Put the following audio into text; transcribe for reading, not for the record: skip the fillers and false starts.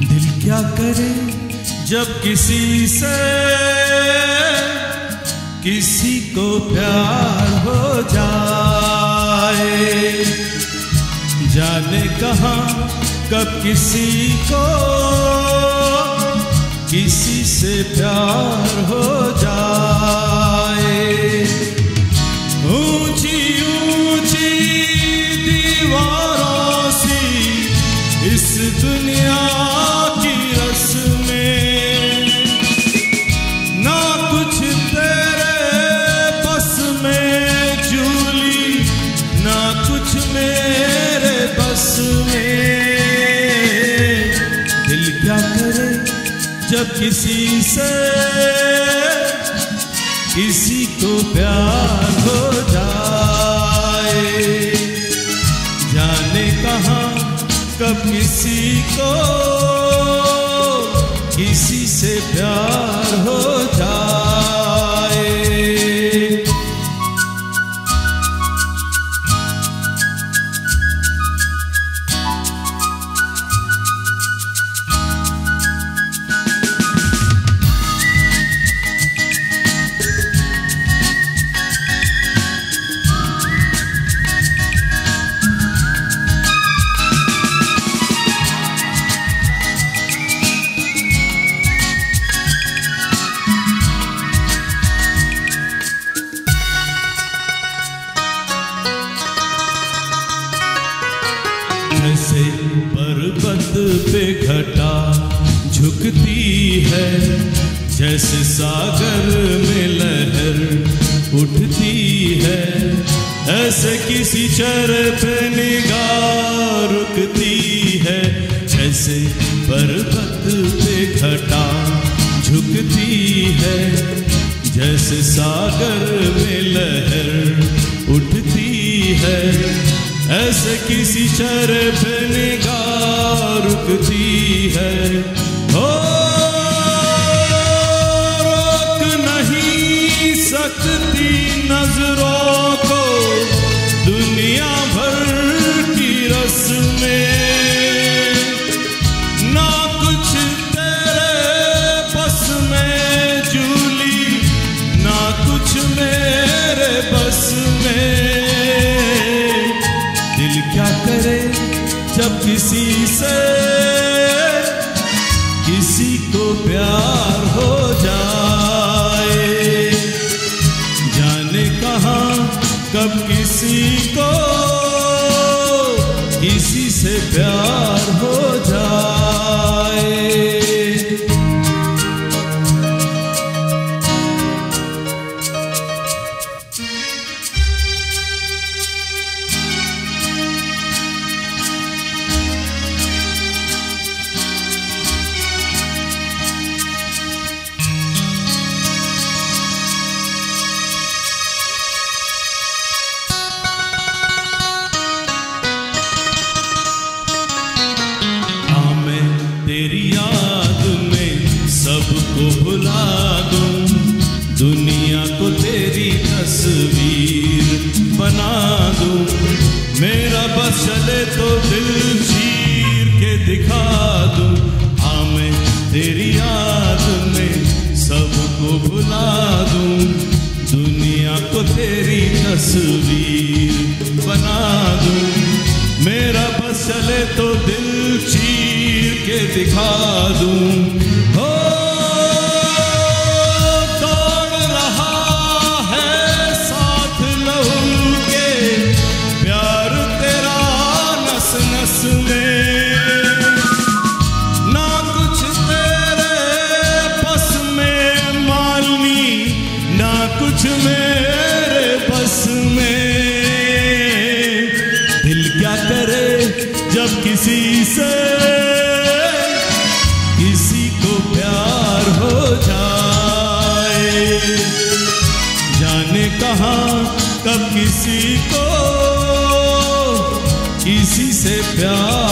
दिल क्या करे जब किसी से किसी को प्यार हो जाए, जाने कहाँ कब किसी को किसी से प्यार हो जाए। ऊंची ऊंची दीवारों सी इस दुनिया की रस्में, ना कुछ तेरे बस में जूली, ना कुछ मेरे बस में। दिल क्या करे जब किसी से किसी को प्यार हो जाए, जाने कहाँ कब किसी को किसी से प्यार हो जाए। जैसे पर्वत पे घटा झुकती है, जैसे सागर में लहर उठती है, ऐसे किसी चेहरे पे निगाह रुकती है। जैसे पर्वत पे घटा झुकती है, जैसे सागर में लहर उठती है, ऐसे किसी चेहरे पे निगाह रुकती है। हो रोक नहीं सकती नजरों को दुनिया भर की रस्में, ना कुछ तेरे बस में जूली, ना कुछ मेरे बस में। दिल क्या करे जब किसी से किसी को प्यार हो जाए, जाने कहाँ कब किसी को किसी से प्यार हो जाए। तेरी याद में सबको भुला दूं, दुनिया को तेरी तस्वीर बना दूं। मेरा बस चले तो दिल चीर के दिखा दूं। हाँ मैं तेरी याद में सबको भुला दूं, दुनिया को तेरी तस्वीर बना दूं। मेरा बस चले तो दिल चीर के दिखा दूं। हो दौड़ रहा है साथ लहू के प्यार तेरा नस नस में, ना कुछ तेरे बस में मालनी, ना कुछ मेरे बस में। दिल क्या करे जब किसी से किसी को प्यार हो जाए, जाने कहाँ कब किसी को किसी से प्यार